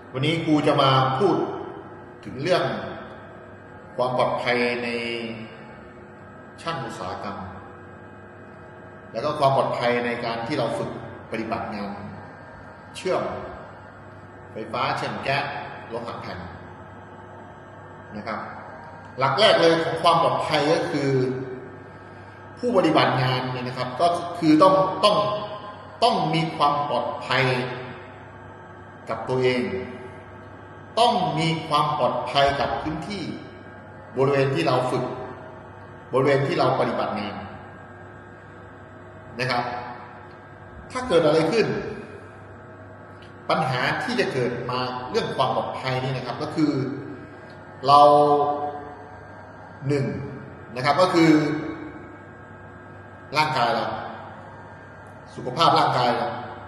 วันนี้ครูจะมาพูดถึงเรื่องความปลอดภัยในช่างอุตสาหกรรมแล้วก็ความปลอดภัยในการที่เราฝึกปฏิบัติงานเชื่อมไฟฟ้าเชื่อมแก๊สโลหะแผ่นนะครับหลักแรกเลยของความปลอดภัยก็คือผู้ปฏิบัติงานเนี่ยนะครับก็คือต้องมีความปลอดภัยกับตัวเองต้องมีความปลอดภัยกับพื้นที่บริเวณที่เราฝึกบริเวณที่เราปฏิบัติงานนะครับถ้าเกิดอะไรขึ้นปัญหาที่จะเกิดมาเรื่องความปลอดภัยนี่นะครับก็คือเราหนึ่งนะครับก็คือร่างกายเราสุขภาพร่างกายเรา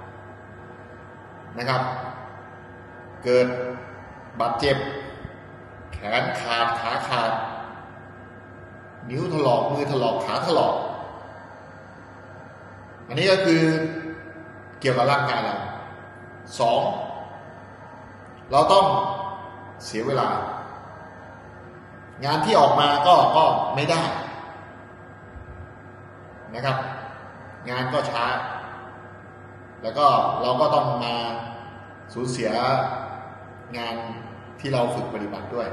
นะครับเกิดบาดเจ็บแขนขาดขาขาดนิ้วถลอกมือถลอกขาถลอกอันนี้ก็คือเกี่ยวกับร่างกายเราสองเราต้องเสียเวลางานที่ออกมาก็ไม่ได้นะครับงานก็ช้าแล้วก็เราก็ต้องมาสูญเสียงานที่เราฝึกปฏิบัติด้วย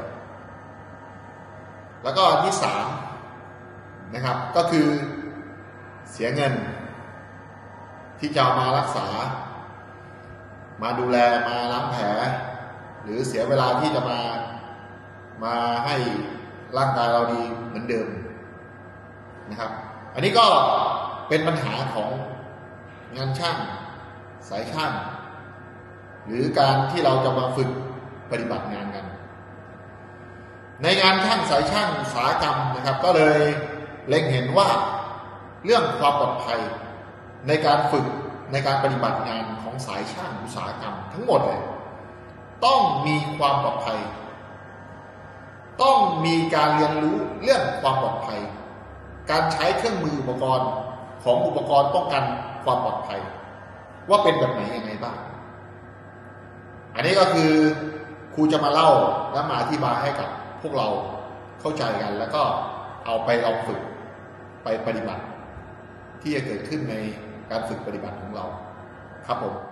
แล้วก็ที่สามนะครับก็คือเสียเงินที่จะมารักษามาดูแลมาล้างแผลหรือเสียเวลาที่จะมาให้ร่างกายเราดีเหมือนเดิมนะครับอันนี้ก็เป็นปัญหาของงานช่างสายช่างหรือการที่เราจะมาฝึกปฏิบัติงานกันในงานช่างสายช่างอุตสาหกรรมนะครับก็เลยเล็งเห็นว่าเรื่องความปลอดภัยในการฝึกในการปฏิบัติงานของสายช่างอุตสาหกรรมทั้งหมดเลยต้องมีความปลอดภัยต้องมีการเรียนรู้เรื่องความปลอดภัยการใช้เครื่องมืออุปกรณ์ของอุปกรณ์ป้องกันความปลอดภัยว่าเป็นแบบไหนยังไงบ้างอันนี้ก็คือครูจะมาเล่าและมาอธิบายให้กับพวกเราเข้าใจกันแล้วก็เอาไปลองฝึกไปปฏิบัติที่จะเกิดขึ้นในการฝึกปฏิบัติของเราครับผม